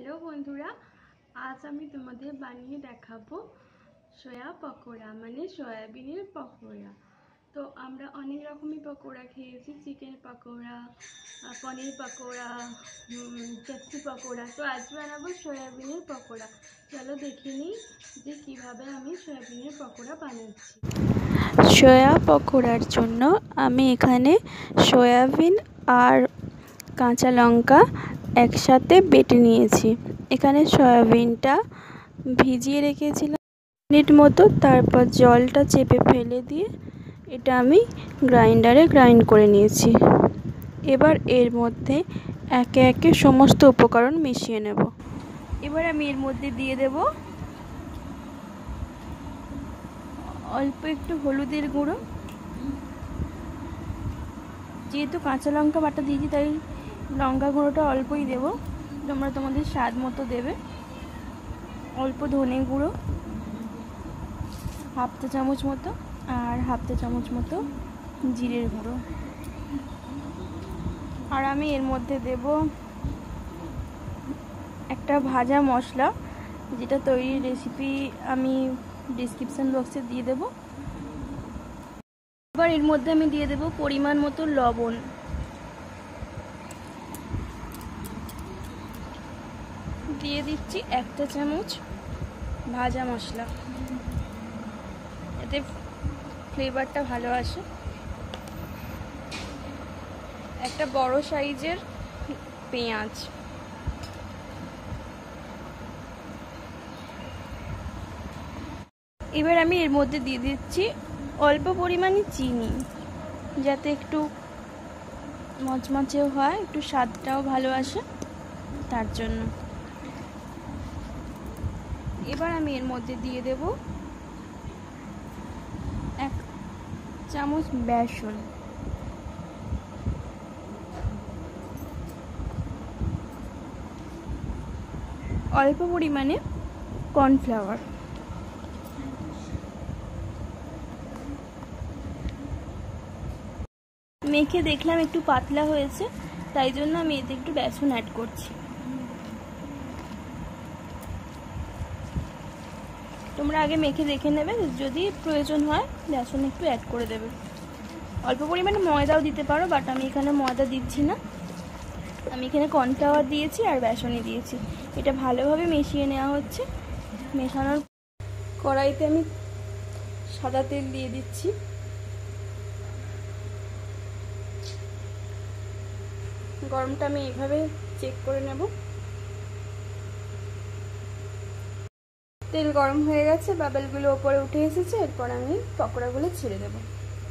Hello बंधुरा आज आमी तुम्हादेर बानिये देखाबो सोया पकोड़ा माने सोयाबिनेर पकोड़ा। तो आमरा अनेक रकमेर पकोड़ा खेयेछि, चिकेन पकोड़ा, पनीर पकोड़ा, कैप्सि पकोड़ा। तो आज बानाबो सोयाबिनेर पकोड़ा। चलो देखे निई जे किभाबे आमी सोयाबिनेर पकोड़ा बानाচ্ছি। सोया पकोड़ार जोन्नो आमी एखाने सोयाबिन और काँचा लंका एकसाथे बेटे निয়েছি। एखाने सोयाबिनटा भिजिए रेखेছিলাম मिनिट मतो, तारपर जलटा चेपे फेले दिए এটা আমি গ্রাইন্ডারে গ্রাইন্ড করে নিয়েছি। এবার এর মধ্যে একে একে সমস্ত উপকরণ মিশিয়ে নেব। এবার আমি এর মধ্যে দিয়ে দেব অল্প একটু হলুদের গুঁড়ো। যেহেতু কাঁচা লঙ্কা বাটা দিয়েছি তাই লঙ্কা গুঁড়োটা অল্পই দেব, তোমরা তোমাদের স্বাদ মতো দেবে। অল্প ধনে গুঁড়ো হাফ চা চামচ মতো, আর হাফ চা চামচ মতো জিরের গুঁড়ো। আর আমি এর মধ্যে দেব একটা ভাজা মশলা, যেটা তৈরির রেসিপি আমি ডিসক্রিপশন বক্সে দিয়ে দেব। এবার এর মধ্যে আমি দিয়ে দেব পরিমাণ মতো লবণ। দিয়ে দিচ্ছি একটা চামচ ভাজা মশলা, এতে ফ্লেভারটা ভালো আসে। একটা বড় সাইজের পেঁয়াজ, এবার আমি এর মধ্যে দিয়ে দিচ্ছি অল্প পরিমাণে চিনি, যাতে একটু মচমচেও হয়, একটু স্বাদটাও ভালো আসে তার জন্য। এবার আমি এর মধ্যে দিয়ে দেব এক চামচ বেসন, অল্প পরিমাণে কর্নফ্লাওয়ার, মেখে দেখলাম একটু পাতলা হয়েছে, তাই জন্য আমি এতে একটু বেসন অ্যাড করছি। তোমরা আগে মেখে দেখে নেবে, যদি প্রয়োজন হয় বেসন একটু অ্যাড করে দেবে। অল্প পরিমাণে ময়দাও দিতে পারো, বাট আমি এখানে ময়দা দিচ্ছি না, আমি এখানে কর্নফ্লাওয়ার দিয়েছি আর বেসনই দিয়েছি। এটা ভালোভাবে মিশিয়ে নেওয়া হচ্ছে। মেশানোর কড়াইতে আমি সাদা তেল দিয়ে দিচ্ছি। গরমটা আমি এইভাবে চেক করে নেব। তেল গরম হয়ে গেছে, বাবেলগুলো ওপরে উঠে এসেছে। এরপর আমি পকোড়াগুলো ছেড়ে দেব।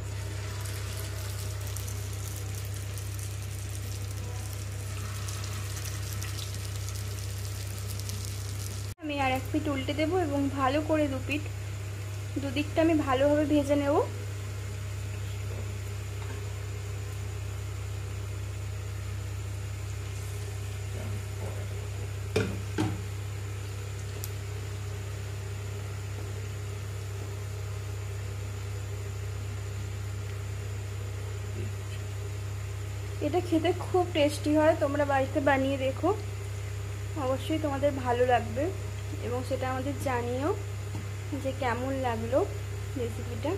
আমি আর এক পিঠ উল্টে দেব এবং ভালো করে দুদিকটা আমি ভালোভাবে ভেজে নেব। এটা খেতে খুব টেস্টি হয়, তোমরা বাড়িতে বানিয়ে দেখো, অবশ্যই তোমাদের ভালো লাগবে এবং সেটা আমাদের জানিও যে কেমন লাগলো রেসিপিটা।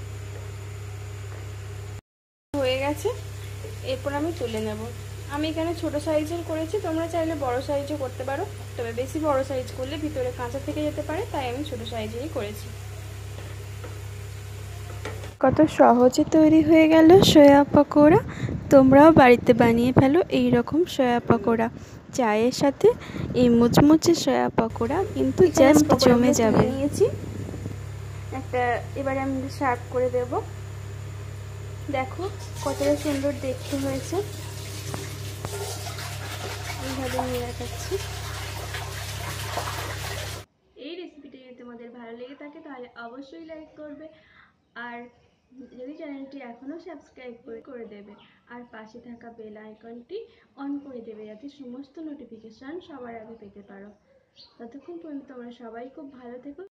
হয়ে গেছে, এরপর আমি তুলে নেব। আমি এখানে ছোট সাইজের করেছি, তোমরা চাইলে বড় সাইজও করতে পারো, তবে বেশি বড় সাইজ করলে ভিতরে কাঁচা থেকে যেতে পারে, তাই আমি ছোট সাইজেই করেছি। কত সহজে তৈরি হয়ে গেল সোয়া পকোড়া। তোমরাও বাড়িতে বানিয়ে ফেলো এই রকম সোয়া পকোড়া। চায়ের সাথে এই মুচমুচে সোয়া পকোড়া কিন্তু জাস্ট জমে যাবে। নিয়েছি একটা, এবারে আমি সার্ভ করে দেব। দেখো কতটা সুন্দর দেখতে হয়েছে, এইভাবে নিয়ে রাখাচ্ছি। এই রেসিপিটা যদি তোমাদের ভালো লেগে থাকে তাহলে অবশ্যই লাইক করবে, আর যদি চ্যানেলটি এখনও সাবস্ক্রাইব করে দেবে, আর পাশে থাকা বেল আইকনটি অন করে দেবে, যাতে সমস্ত নোটিফিকেশান সবার আগে পেতে পারো। ততক্ষণ পর্যন্ত তোমরা সবাই খুব ভালো থেকো।